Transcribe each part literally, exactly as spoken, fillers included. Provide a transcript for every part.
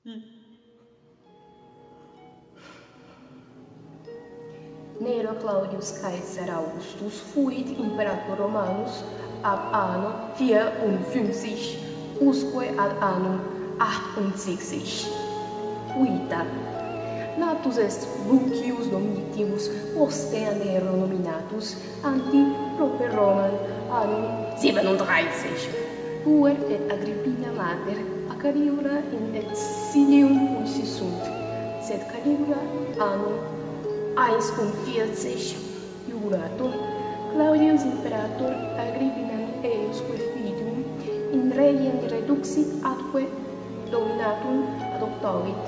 Nero Claudius Caesar Augustus fuit imperator Romanus ab anno vierundfünfzig usque ad annum achtundsechzig. Vita. Natus est Lucius Domitius postea Nero nominatus anti proper Roman annum siebenunddreißig. Puer et Agrippina mater a Caligula in exilium pulsisunt, sed Caligula annum einundvierzig juratum Claudius imperator Agrippinam eiusque filium in regem reduxit atque dominatum adoptavit.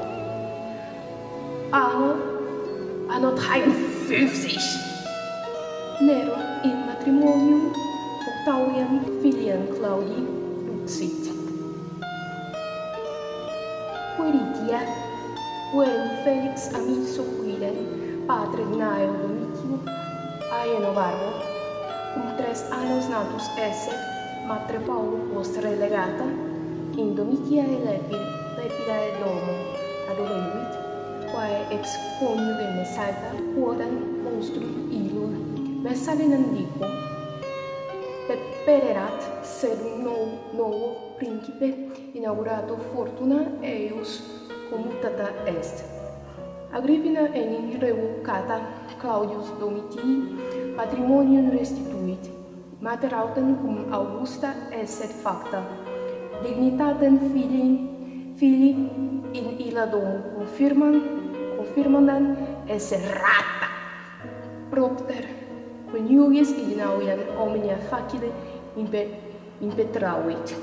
Anno anno dreiundfünfzig. Nero in matrimonium octaviam filiam Claudii duxit. Pueritia, puerum Felix amico Quirem Patre Gnaeo Domitio, Aeno Barbo, cum tres annos natus esset, matre Paulo post relegata, in Domitia e Lepid, Lepida et domo, adolenduit, quae ex coniuge Messaita, quodam monstrum illud, Messalinem dico, pepererat, sed un novo, novo principe, inaugurato fortuna, eius commutata est. Agrippina enim revocata Claudius Domitii patrimonium restituit, mater autem cum Augusta esset facta, dignitatem filii, filii in illa domo confirman, confirmandam esse rata, propter coniuges ignaviam omnia facile impe, impetravit.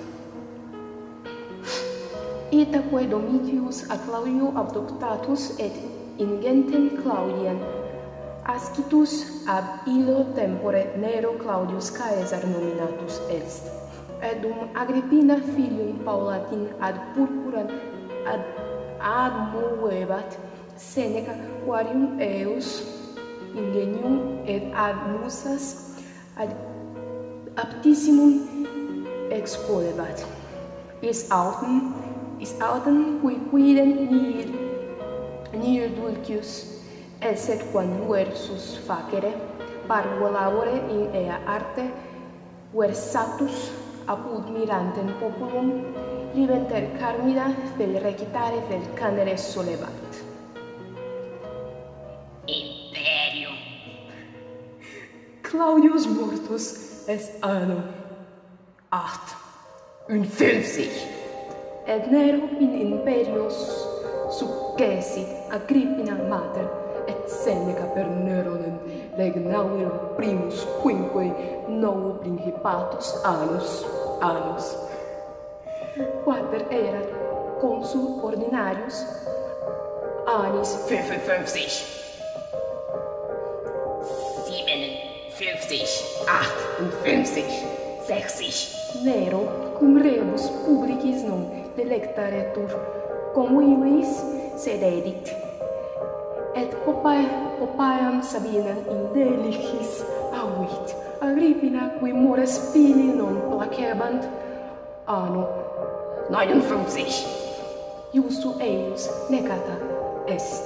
Itaque Domitius a Claudio abductatus et ingentem Claudiam ascitus ab illo tempore Nero Claudius Caesar nominatus est, et dum Agrippina filium Paulatin ad purpuram ad, ad movebat Seneca quarium eius ingenium et ad musas ad aptissimum expolebat. Is autem, is autem qui quidem nihil nihil dulcius esset quam versus facere, parvo labore in ea arte versatus apud mirantem populum, liventer carmina vel recitare vel canere solevat. Imperium. Claudius mortus est anno acht und fünfzig, et Nero in imperios successit Agrippina mater, et Seneca per Neronem regnavit primus quinque novo principatus annus, annus. Quater erat consul ordinarius annis fünfundfünfzig, siebenundfünfzig, achtundfünfzig, sechzig. Nero cum rebus publicis non delectaretur comuivis sededit, et Poppaeam Sabinam in delicis avit. Agrippina qui mores filii non placebant anno neunundfünfzig. Iustu eius negata est.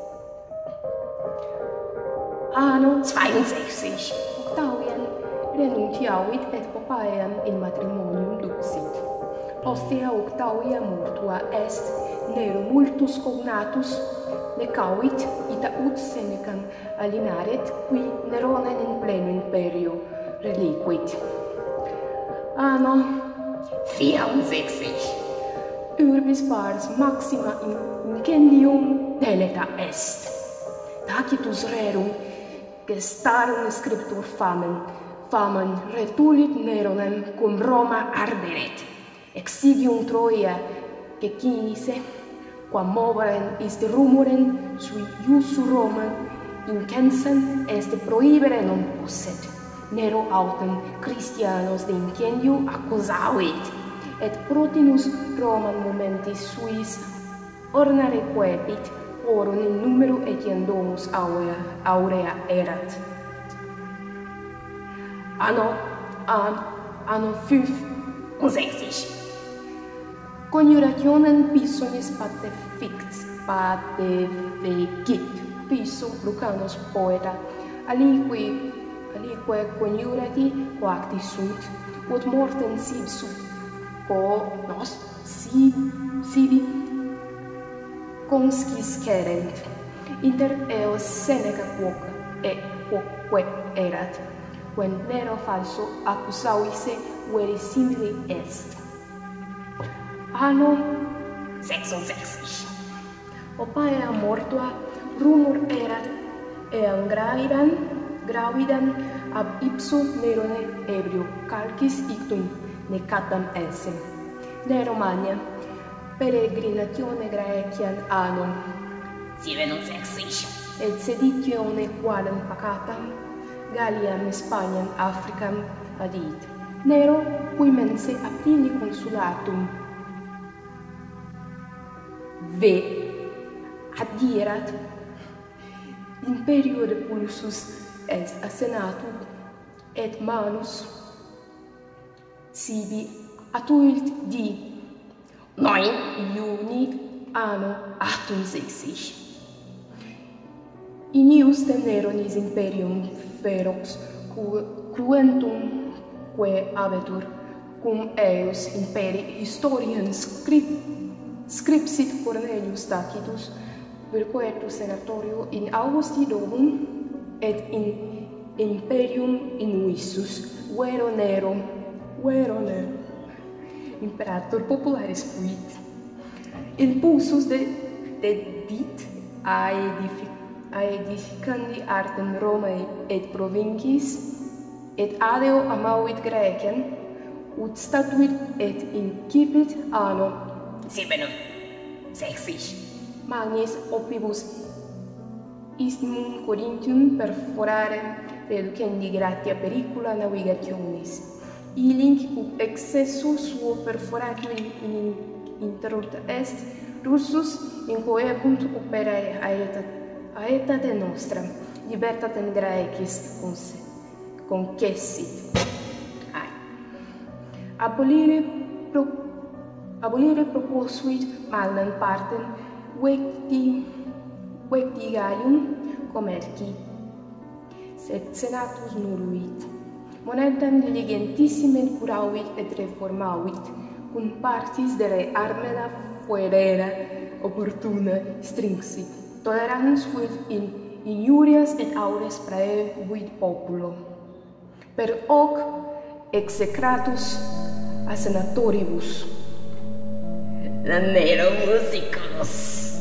Anno zweiundsechzig. Octavian renuntiavit et Poppaeam in matrimonium duxit. Postea Octavia mortua est, Nero multus cognatus necavit, ita ut Senecam alinaret, qui Neronem in pleno imperio reliquit. Anno vierundsechzig. Urbis pars maxima incendium deleta est. Tacitus rerum gestarum scriptur famem, famam retulit Neronem cum Roma arderet. Exigium Troia cecinisse, quam moverem iste rumorem sui iussu Roman incensem est prohibere non posset. Nero autem Christianos de incendiu accusavit, et protinus Roman momentis suis ornare quepit, orum in numero etiam domus aurea, aurea erat. Anno, an, anno fünfundsechzig. Conjurationen pisonis patefict, patefecit, piso lucanos poeta, aliqui, alique conjurati quacti sunt, ut mortem sibsu, co nos si, sibi consciscerent, inter eos Seneca quoque, e quoque erat, quem nero falso accusavisse verissimile est. Anno sexosexis. Opaea mortua rumor erat, eam gravidan, gravidan ab ipso Nerone ebrio calcis ictum necatam esse. Nero magna, peregrinatione Graecian anno sexis, et seditione quadam pacatam, Galliam, Spaniam, Africam adit. Nero, cui mense aptili consulatum ve adierat, imperio de pulsus est a senatu, et manus sibi atuit di noi iuni anno actum sexis. In iustem Neronis imperium ferox cruentum quae avetur, cum eius imperi historians scrip, scripsit Cornelius Tacitus, virquetus senatorio in Augusti domum, et in imperium invissus, vero Nero, vero Nero, imperator popularis fuit. Impulsus de, de dit a edific a edificandi artem Romae et provincis, et adeo amavit Graecian, ut statuit et incipit anno sexis. Magnis opibus isthmum Corinthium perforare reducendi gratia pericula navigationis. Ilinc ut excessu suo perforatio in interrupta est, russus incoebunt operae aetat aetate nostra, libertatem Graecis concessit. Ai. Abolire, pro, abolire proposuit magnam partem vecti, vecti Gallium comerci, sed senatus noluit. Monetam diligentissime curavit et reformavit, cum partis de re armena fuerera opportuna stringsit. Tolerans quid in injurias et aures praebuit populo. Per hoc execratus a senatoribus. Nero musicos.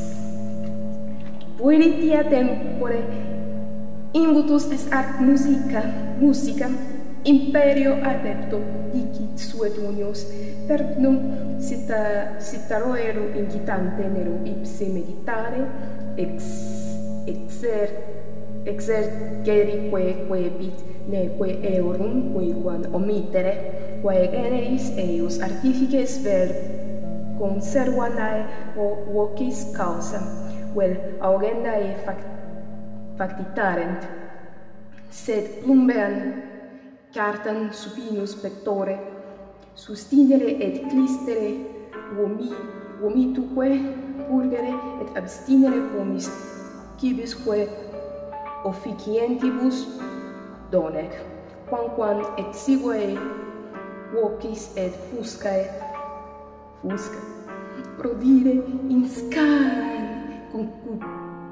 Pueritia tempore imbutus est art musica, musica, imperio adepto dicit suetunios, perdum cita, citaroero incitante Nero ipse meditare, ex exer exergerique quebit neque eorum quequam omittere, quae generis eius artifices ver conservanae vocis causa, vel augendae fact, factitarent, sed lumbean cartan supinus pectore, sustinere et clistere vomi, vomituque purgere et abstinere pomis cibisque officientibus donec, quamquam exiguae vocis et fuscae fusca prodire inscan concup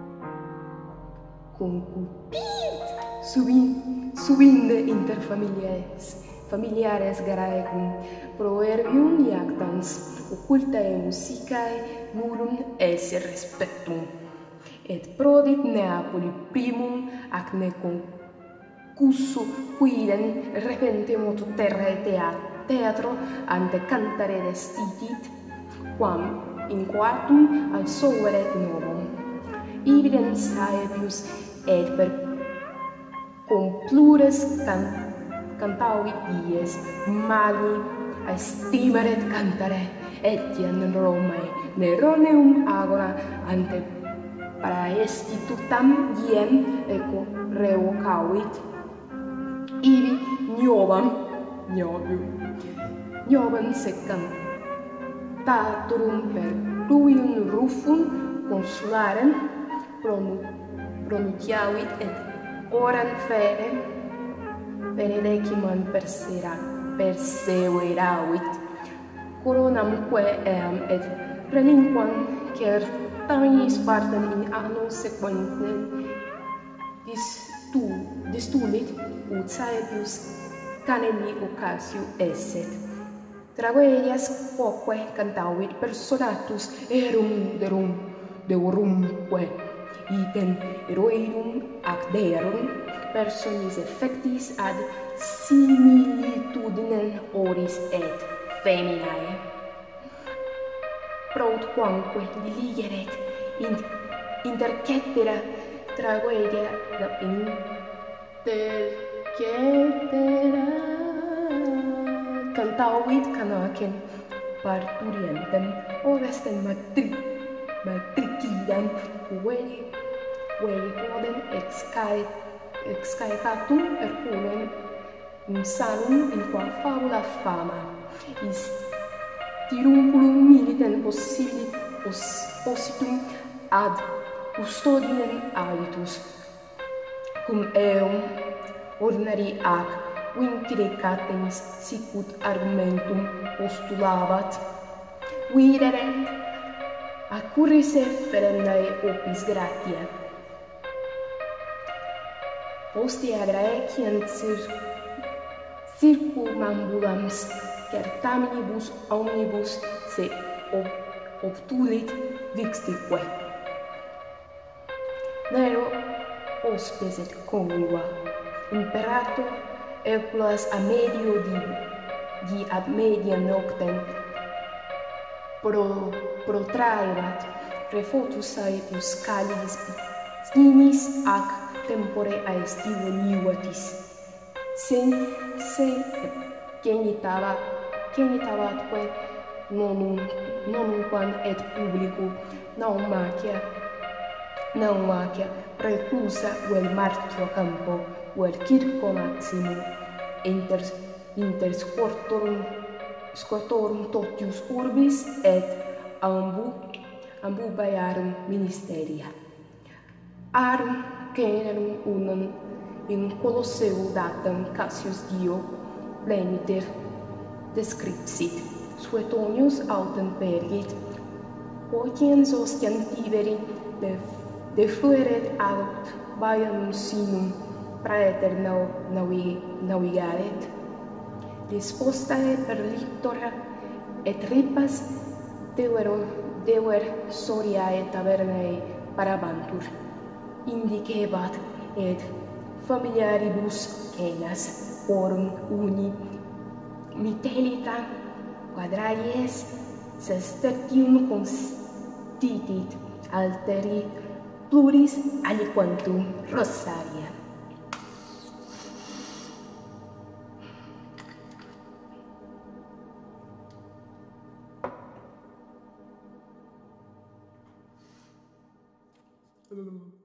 concupit subin subinde inter familiares familiares Graecum proverbium iactans occultae musicae nullum esse respectum, et prodit Neapoli primum ac ne concussu quidem repente motu terrae teatro ante cantare destitit, quam in quartum al soveret novum. Evidens aebius et per complures can cantavit dies magni aestimeret cantare, etiam Romae Neroneum agora ante praestitutam diem eco revocavit, ibi niovam, niovium, niovam secam tentatorum per pluvium rufum consularem pronunciavit et oram fere benedecimam persera perseveravit coronamque eam et relinquam certamis partem in anno sequentem distu distulit ut saepius canelli occasio esset tragedias quoque cantavit personatus erum derum deorumque item eroeum ac derum personis effectis ad similitudinem oris et feminae prout quamque diligeret in intercetera tragedia intercetera cantavit canacem parturientem ovestem matri matricidam veli veli quodem excae excaecatum Herculem insanum in qua fabula fama is tirunculum militem possibili pos, positum ad custodiem habitus cum eum ordinari ac vincere catenis sicut argumentum postulavat videret accurrisse ferendae opis gratia postea graeciam cir circumambulans certaminibus omnibus se ob obtulit vixtique Nero hospes congrua imperator Hercules a medio di di ad media noctem pro protraerat refotus saepius calis spinis ac tempore aestivo liuatis sen se genitava genitavatque nonum nonumquam et publico naumacia naumacia reclusa vel martio campo vel circo maximo inter inter scortorum scortorum totius urbis et ambu ambu baiarum ministeria arum generum unum in colosseo datum Cassius Dio pleniter descripsit Suetonius autem pergit quotiens ostiam tiberi de deflueret aut baianum sinum praeter navi navigaret dispostae per lictora et ripas deuer deuer soriae tavernae parabantur indicebat et familiaribus cenas forum uni mitellita quadraies sestertium constitit alteri pluris aliquantum rosaria. Mm.